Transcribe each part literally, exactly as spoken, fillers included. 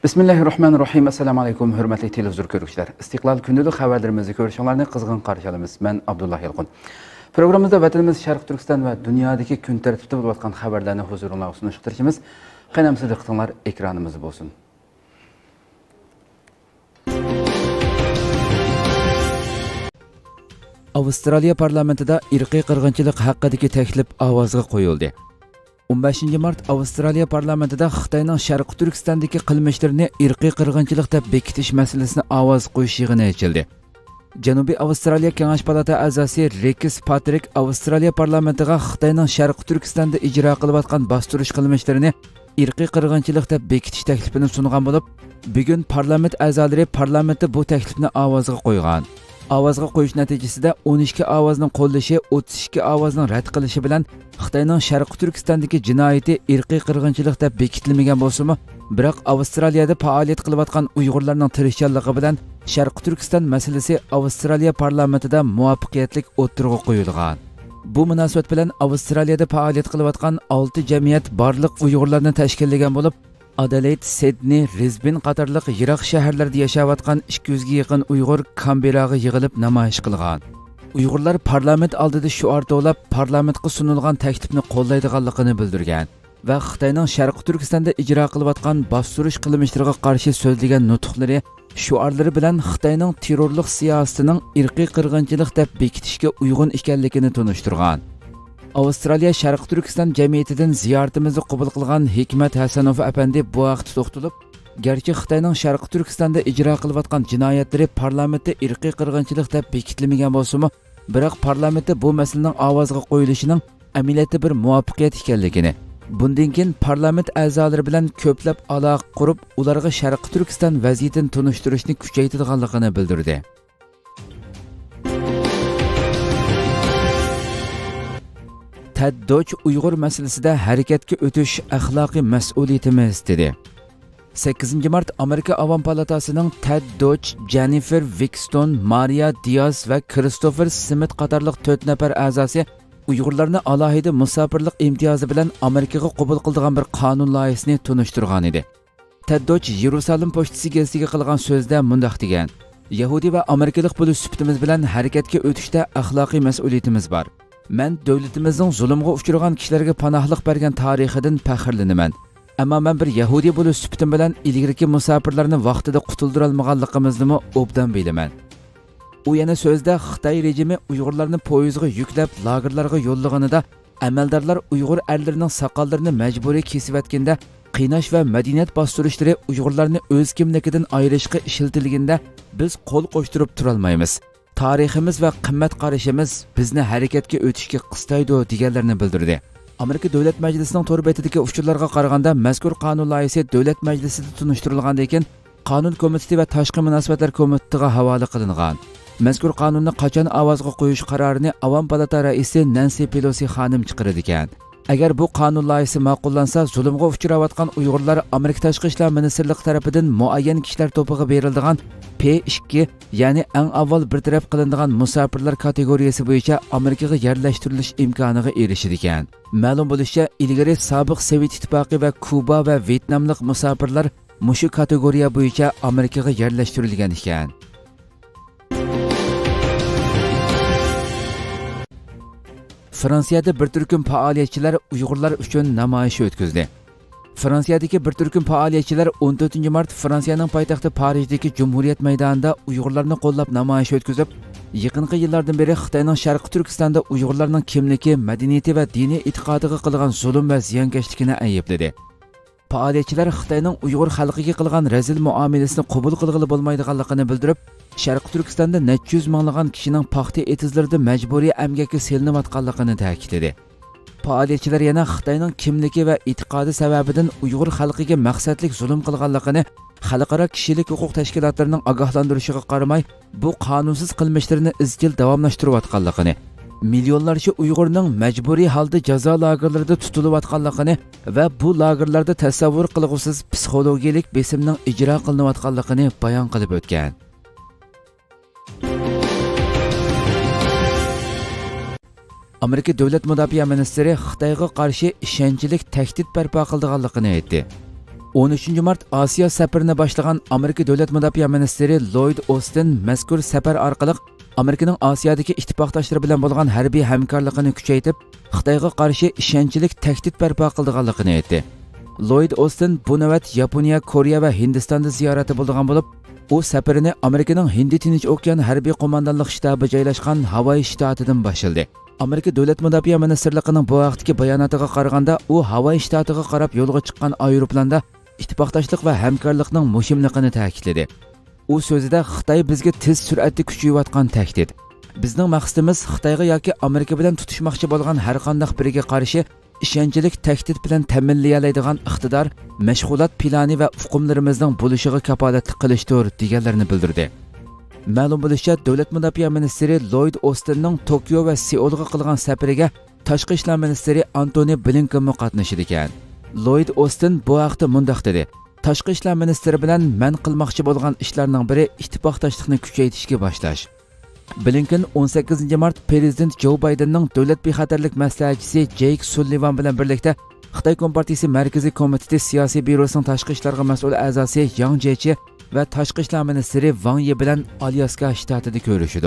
Bismillahirrahmanirrahim. Assalamu alaykum, hurmatli televizor ko'ruvchilar. Istiqlol kundalik xabarlarimizni ko'rishinglarni qizg'in qarshi olamiz. Men Abdullah Yalqin. Programmamizda vatanimiz Sharq Turkiston va dunyodagi kun tartibida bo'lib o'tgan xabarlarni huzuringizga sunishtirishimiz. Qaynamsiz diqqatinglar ekranimizda bo'lsin. Avstraliya parlamentida irqiy qirg'inchilik haqidagi taklif ovozga qo'yildi. o'n beshinchi mart Avstraliya parlamentida Xitoyning Sharq Turkistondagi qilmishlarini irqiy qirg'inchilik deb bekitish masalasini ovoz qo'yish yig'ini ochildi. Janubiy Avstraliya Kengash palata a'zosi Rekis Patrik Avstraliya parlamentiga Xitoyning Sharq Turkistonda ijro qilayotgan bostirish qilmishlarini irqiy qirg'inchilik deb bekitish taklifini sungan bo'lib, bugun parlament a'zolari parlamentda bu taklifni ovozga qo'ygan. Ovozga qo'yish natijasida o'n ikki ovozning qo'llashi, o'ttiz ikki ovozning rad qilishi bilan Xitoyning Sharq Turkistondagi jinoyati irqiy qirg'inchilik deb bekitilmagan bo'lsa-mu, biroq Avstraliyada faoliyat qilayotgan Uyg'urlarning tirishchanligi bilan Sharq Turkiston masalasi Avstraliya parlamentida muvaffaqiyatli o'tirg'i qo'yilgan. Bu munosabat bilan Avstraliyada faoliyat qilayotgan olti jamiyat barliq Uyg'urlarni tashkillagan bo'lib, Adelaide, Sydney, Brisbane qatorliq yiroq shaharlarda yashayotgan ikki yuzga yaqin Uyg'ur Kamberaga yig'ilib namoyish qilgan. Uyg'urlar parlament oldida shuar to'lab parlamentga sunilgan taklifni qo'llaydiganligini bildirgan va Xitoyning Sharq Turkistonda ijro qilayotgan bostirish qilmishlariga qarshi so'zlagan nutqlari, shuarlari bilan Xitoyning terrorlik siyosatining irqiy qirg'inchilik deb bekitishga uyg'un ekanligini tunishtirgan. Avstraliya Sharq Turkiston jamiyatidan ziyoratimizni qabul qilgan Hikmat Hasanov apandi bu vaqt to'xtalib, garchi Xitoyning Sharq Turkistonda ijro qilayotgan jinoyatlari parlamentda irqiy qirg'inchilik deb bekitilmagan bo'lsa-mu, biroq parlamentda bu masalaning ovozga qo'yilishining amaliyotda bir muvaffaqiyat ekanligini, bundan keyin parlament a'zolari bilan ko'plab aloqa qurib, ularga Sharq Turkiston vaziyatini tunishtirishni kuchaytirganligini bildirdi. Ted Deutsch Uyg'ur masalasida harakatga o'tish axloqiy mas'uliyatimiz dedi. sakkizinchi mart Amerika Avam palatasining Ted Deutsch, Jennifer Wickstone, Maria Diaz va Christopher Smith qatorliq to'rt nafar a'zosi Uyg'urlarni alohida musofirlik imtiyozi bilan Amerikaga qabul qiladigan bir qonun loyihasini tunishtirgan edi. Ted Deutsch Yerusalim pochtasi gazetiga qilgan so'zda mundaq degan: Yahudi va Amerikalik bo'lish sifatimiz bilan harakatga o'tishda axloqiy mas'uliyatimiz bor. Men davlatimizning zulmga uchragan kishilarga panohlik bergan tarixidan faxrlanaman. Ammo men bir Yahudi bo'lish sifatim bilan ilgirki musofirlarni vaqtida qutuldira olmaganligimizni obdan bilaman. U yana so'zda Xitoy rejimi Uyg'urlarni poyezdga yuklab lagerlarga yo'llaganida amaldorlar Uyg'ur erlarining soqollarini majburiy kesib etganda, qiynash va madaniyat bostirishlari Uyg'urlarni o'z kimligidan ayirishga ishlatilganda biz qo'l qo'shtirib tura olmaymiz. Tariximiz va qimmat qarashimiz bizni harakatga o'tishga qistaydi deganlarni bildirdi. Amerika Davlat Majlisining to'r betidagi uchurlarga qaraganda mazkur qonun loyihasi Davlat Majlisida tunishtirilgandan keyin Qonun komiteti va Tashqi munosabatlar komitetiga havola qilingan. Mazkur qonunni qachon ovozga qo'yish qarorini Avam palata raisi Nancy Pelosi xonim chiqardi ekan. Agar bu qonun loyihasi ma'qullansa, zulmga uchrayotgan Uyg'urlar Amerika Tashqi ishlar ministrligi tomonidan muayyan kishilar to'piga beriladigan P ikki, ya'ni eng avval bir taraf qilinadigan musofirlar kategoriyasi bo'yicha Amerikaga yerlashtirilish imkoniga erishdi ekan. Ma'lum bo'lishicha, ilgari sobiq Sovet ittifoqi va Kuba va Vyetnamlik musofirlar mushu kategoriya bo'yicha Amerikaga yerlashtirilgan ekan. Fransiyada bir turkum faoliyatchilar Uyg'urlar uchun namoyish o'tkazdi. Fransiyadagi bir turkum faoliyatchilar o'n to'rtinchi mart Fransiyaning poytaxti Parijdagi Cumhuriyet maydonida Uyg'urlarni qo'llab namoyish o'tkazib, yaqinqi yillardan beri Xitoyning Sharq Turkistonda Uyg'urlarning kimligi, madaniyati va diniy e'tiqodiga qilgan zulm va ziyonkashligini aybladi. Faoliyatchilar Xitoyning Uyg'ur xalqiga qilgan razil muomalasini qabul qilg'ili bo'lmaydiganligini bildirib, Sharq Turkistonda necha yuz minglagan kishining paxta etizlarida majburiy emgakka selinayotganligini ta'kidladi. Faoliyatchilar yana Xitoyning kimligi va e'tiqodi sababidan Uyg'ur xalqiga maqsadlik zulm qilganligini xalqaro kishilik huquq tashkilotlarining ogohlantirishiga qaramay, bu qonunsiz qilmishlarini izchil davomlashtirayotganligini, milyonlarcha Uyg'urning majburiy holda jazo lagerlarida tutilayotganligini va bu lagerlarda tasavvur qilg'usiz psixologik besimning ijro qilinayotganligini bayon qilib o'tgan. Amerika Davlat Mudofaa ministri Xitoyga qarshi ishonchlik tahdid barpo qilganligini aytdi. o'n uchinchi mart Osiyo safarini boshlagan Amerika Davlat mudofaa ministri Lloyd Austin mazkur safar orqali Amerikaning Osiyodagi ittifoqdoshlari bilan bo'lgan harbiy hamkorligini kuchaytirib, Xitoyga qarshi ishonchli tahdid barpo qilganligini aytdi. Lloyd Austin bu navbat Yaponiya, Koreya va Hindistonda ziyorati bo'lgan bo'lib, u safarini Amerikaning Hindi Tinch okean harbiy qo'mondonlik shtabi joylashgan Havay shtatidan boshladi. Amerika Davlat mudofaa ministrligining bu vaqtdagi bayonotiga qaraganda, u Havay shtatiga qarab yo'lga chiqqan aeroplanda ittifoqdoshlik va hamkorlikning muhimligini ta'kidladi. U so'zida Xitoy bizga tez sur'atda kuchayayotgan tahdid. Bizning maqsadimiz Xitoyga yoki Amerika bilan tutishmoqchi bo'lgan har qanday biriga qarshi ishonchli tahdid bilan ta'minlayoladigan iqtidor, mashg'ulot plani va uqumlarimizning bo'lishiga kafolatlik qilishdir deganlarini bildirdi. Ma'lum bo'lishicha, Davlat mudofaa ministri Lloyd Austinning Tokio va Seulga qilgan safariga tashqi ishlar ministri Antony Blinken qatnashdi ekan. Lloyd Austin bu haqda mundaq dedi: Tashqi ishlar ministri bilan men qilmoqchi bo'lgan ishlarning biri ittifoqdoshlikni kuchaytirishga boshlash. Blinken o'n sakkizinchi mart prezident Joe Bidenning davlat bexatarlik maslahatchisi Jake Sullivan bilan birlikda Xitoy Kompartiyasi Markaziy komiteti siyosiy byurosining tashqi ishlarga mas'ul a'zosi Yang Jiechi va tashqi ishlar ministri Wang Yi bilan Alyaska shtatida ko'rishdi.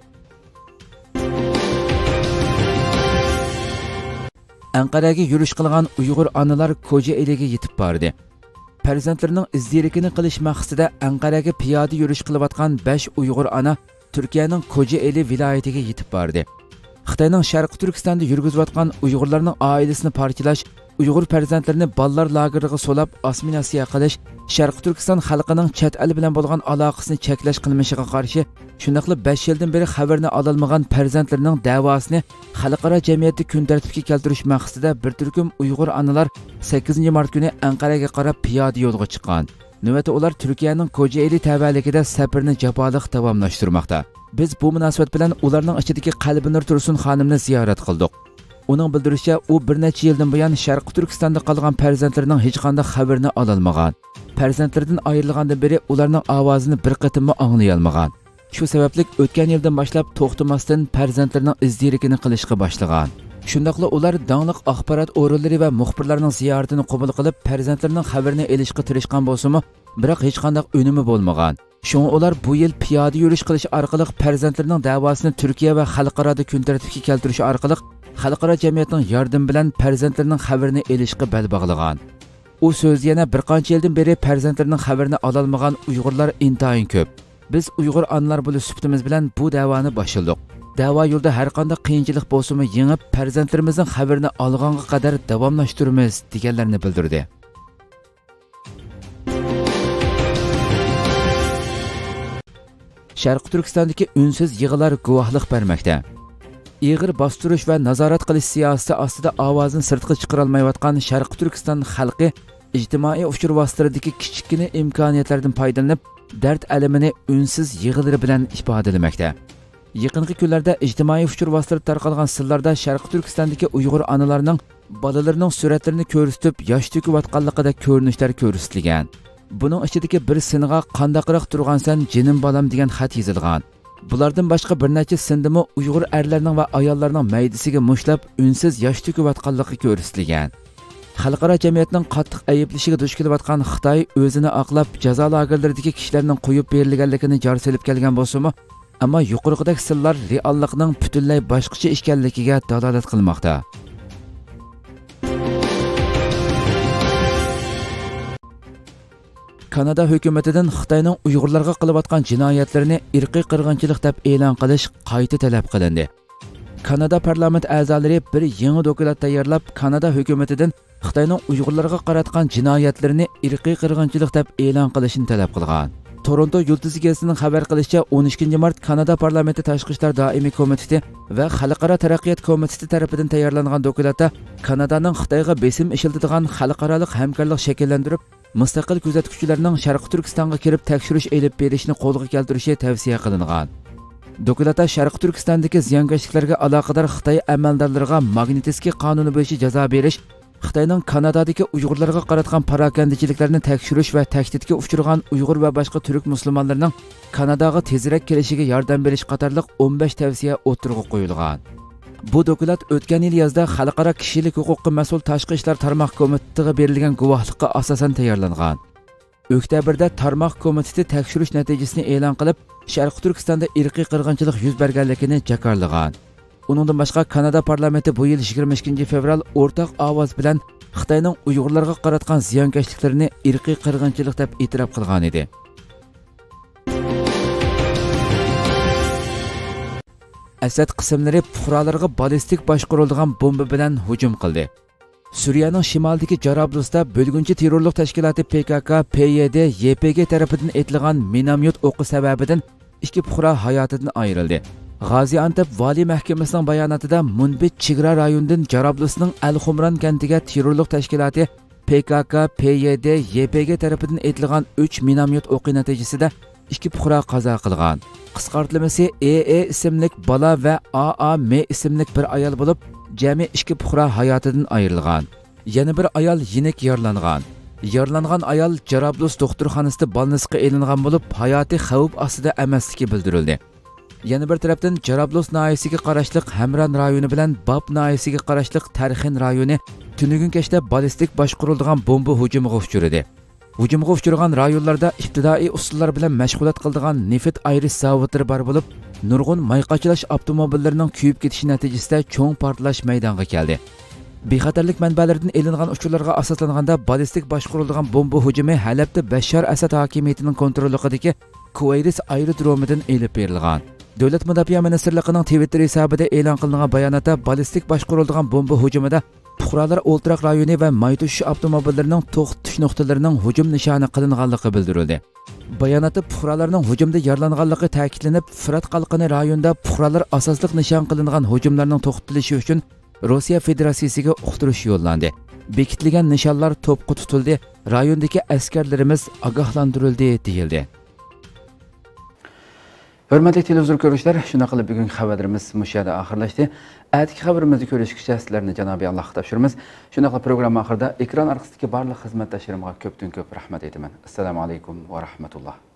Anqaraga yurish qilgan Uyg'ur onalar Kocaeliga yetib bordi. Farzandlarining izdirikini qilish maqsadida Anqaraga piyoda yurish qilayotgan besh Uyg'ur ona Turkiyaning Kocaeli viloyatiga yetib bordi. Xitoyning Sharq Turkistonda yurgizayotgan Uyg'urlarning oilasini parchalash, Uyg'ur farzandlarini ballar lageriga solab assimilyatsiya qilish, Sharq Turkiston xalqining chet el bilan bo'lgan aloqasini cheklash qilmishiga qarshi, shundaqla besh yildan beri xabarni ololmagan farzandlarining da'vosini xalqaro jamiyatda kun tartibga keltirish maqsadida bir turkum Uyg'ur onalar sakkizinchi mart kuni Anqaraga qarab piyoda yo'lga chiqqan. Navbatda ular Turkiyaning Kocaeli tavalligida safarni jaboliq davomlashtirmoqda. Biz bu munosabat bilan ularning ichidagi Qalbinur Tursun xonimni ziyorat qildik. Uning bildirishicha, u bir necha yildan buyon Sharq Turkistonda qolgan farzandlarining hech qanday xabarini ololmagan. Farzandlaridan ayrilgandan beri ularning ovozini bir qatimmo anglay olmagan. Shu sababli o'tgan yildan boshlab to'xtamasdan farzandlarining izdirikini qilishga boshlagan. Shundaqla ular dangliq axborot o'rinlari va muxbirlarning ziyoratini qabul qilib, farzandlarining xabarini olishga tirishgan bo'lsa-mu, biroq hech qanday unumi bo'lmagan. Shunga ular bu yil piyoda yurish qilish orqali farzandlarining da'vosini Turkiya va xalqaroda kun tartibga keltirish orqali xalqaro jamiyatning yordami bilan farzandlarining xabarini olishga bel bog'lagan. U so'z yana bir qancha yildan beri farzandlarining xabarini ololmagan Uyg'urlar intayin ko'p. Biz Uyg'ur onalar bo'lish sifatimiz bilan bu da'voni boshladik. Da'vo yo'lda har qanday qiyinchilik bo'lsa-mu yengib, farzandlarimizning xabarini olganga qadar davomlashtiramiz deganlarini bildirdi. Sharq Turkistondagi unsiz yig'inlar guvohlik bermoqda. Ig'ir bostirish va nazorat qilish siyosati ostida ovozini sirtqa chiqara olmayotgan Sharq Turkiston xalqi ijtimoiy uchur vositasidagi kichikgina imkoniyatlardan foydalanib, dard alamini unsiz yig'inlari bilan ifodalamoqda. Yaqinqi kunlarda ijtimoiy uchur vositalarida tarqalgan sillarda Sharq Turkistondagi Uyg'ur onalarining bolalarining suratlarini ko'rsatib, yosh to'kayotganligida ko'rinishlar ko'rsatilgan. Buning ichidagi bir singa qandaqroq turgansan jinim bolam degan xat yozilgan. Bulardan boshqa bir necha sindimi Uyg'ur erlarining va ayollarning maydisiga mushlab unsiz yosh to'kayotganligi ko'rsatilgan. Xalqaro jamiyatning qattiq ayblashiga duch kelayotgan Xitoy o'zini oqlab jazo lagerlaridagi kishilarning qo'yib berilganligini jar solib kelgan bo'lsa-mu, ammo yuqoridagi sillar reallikning butunlay boshqacha ekanligiga dalolat qilmoqda. Kanada hukumatidan Xitoyning Uyg'urlarga qilayotgan jinoyatlarini irqiy qirg'inchilik deb e'lon qilish qayta talab qilindi. Kanada parlament a'zolari bir yangi dokument tayyorlab, Kanada hukumatidan Xitoyning Uyg'urlarga qaratgan jinoyatlarini irqiy qirg'inchilik deb e'lon qilishini talab qilgan. Toronto Yulduzi gazetining xabar qilishicha, o'n ikkinchi mart Kanada parlamenti tashqi ishlar doimiy komiteti va xalqaro taraqqiyot komiteti tomonidan tayyorlangan dokumentda Kanadaning Xitoyga besim ishlatadigan xalqaro hamkorlik shakllantirib, mustaqil kuzatuvchilarning Sharq Turkistonga kirib tekshirish elib berishni qo'lga keltirishi tavsiya qilingan. Dokumentda Sharq Turkistondagi ziyonkashliklarga aloqador Xitoy amaldorlariga Magnitskiy qonuni bo'yicha jazo berish, Xitoyning Kanadadagi Uyg'urlarga qaratgan parokandichiliklarni tekshirish va tahdidga uchragan Uyg'ur va boshqa turk musulmonlarining Kanadaga tezroq kelishiga yordam berish qatorliq o'n besh tavsiya o'tirg'i qo'yilgan. Bu dokulat o'tgan yil yozda Xalqaro kishilik huquqqa mas'ul tashqi ishlar tarmoq komitetiga berilgan guvohlikqa asosan tayyorlangan. Oktabrda tarmoq komiteti tekshirish natijasini e'lon qilib, Sharq Turkistonda irqiy qirg'inchilik yuz berganligini jakarlagan. Uningdan boshqa Kanada parlamenti bu yil yigirma ikkinchi fevral o'rtaq ovoz bilan Xitoyning Uyg'urlarga qaratgan ziyonkashliklarini irqiy qirg'inchilik deb e'tirof qilgan edi. Asad qismlari fuqarolarga ballistik boshqarilgan bomba bilan hujum qildi. Suriyaning shimolidagi Jarablusda bo'lgunchi terrorlik tashkiloti P K K, P Y D, Y P G tarafidan etilgan minomyot o'qi sababidan ikki fuqaro hayotidan ayrildi. G'aziantep vali mahkamasining bayonotida Munbit chegara rayonidan Jarablusning Al-Xumron kentiga terrorlik tashkiloti P K K, P Y D, Y P G tarafidan etilgan uch minomyot o'qi natijasida ikki fuqaro qazo qilgan. Qisqartlamasi E E ismli bola va A A M ismli bir ayol bo'lib, jami ikki fuqaro hayotidan ayrilgan. Yana bir ayol yenik yaralangan. Yaralangan ayol Jarablus doktorxonasida balnisga elingan bo'lib, hayoti xavf ostida emasligi bildirildi. Yana bir tarafdan Jarablus noyasiga qarashliq Hamran rayoni bilan Bab noyasiga qarashliq Tarxin rayoni tunugun kechda ballistik boshqarilgan bomba hujumiga uchradi. Hujumga uchragan rayonlarda ibtidoiy usullar bilan mashg'ulot qiladigan neft ayrish zavodlari bor bo'lib, nurg'un mayqachilash avtomobillarining kuyib ketishi natijasida cho'ng portlash maydonga keldi. Bexatarlik manbalaridan elingan uchurlarga asoslanganda ballistik boshqarilgan bomba hujumi Halabda Bashar Asad hokimiyatining kontrolidagi Kuvayris aerodromidan elib berilgan. Davlat mudofaa ministrligining Twitter hisobida e'lon qilingan bayonotda ballistik boshqarilgan bomba hujumida fuqarolar o'ltiroq rayoni va maytush avtomobillarining to'xtatish nuqtalarining hujum nishoni qilinganligi bildirildi. Bayonotda fuqarolarning hujumda yaralanganligi ta'kidlanib, Fırat qalqini rayonida fuqarolar asosliq nishon qilingan hujumlarning to'xtatilishi uchun Rossiya Federatsiyasiga uqtirish yo'llandi. Bekitilgan nishonlar to'pqa tutildi, rayondagi askarlarimiz ogohlantirildi deyildi. Hörmətli televizor görüşlər, şuna qılıb bugün xəbərimiz müşahidə axırlaşdı. Ətki xəbərimizi görüşküçə sizlərni Cənab-ı Allah tapşırımız. Şuna qılıb proqram axırda ekran arxasındakı barlıq xizmətdaşlarıma köpdən köp rəhmət edimən. Assalamu alaykum və rahmetullah.